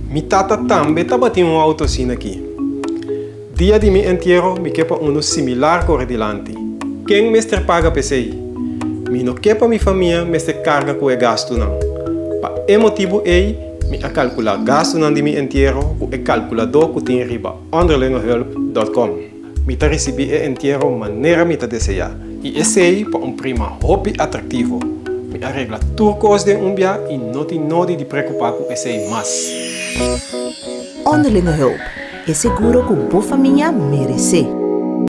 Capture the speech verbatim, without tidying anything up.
Mi tata também estava tendo uma autocina aqui. Dia de mi entierro, mi quepa uno similar corre dilante. Quem mestre paga P C I? Mi no quepa mi família mestre carga com o gasto não. Pa e motivo ei, mi a calcular gasto não de mi entierro com o calculador que tem riba onderlingehulp ponto com. Mi ta recebi e entierro maneira mi ta deseja. E esse pa um prima hobby atrativo. Mi arregla turcos de um bia e não tem nada de preocupar com esse mais. Onderlingehulp é seguro que boa família merece.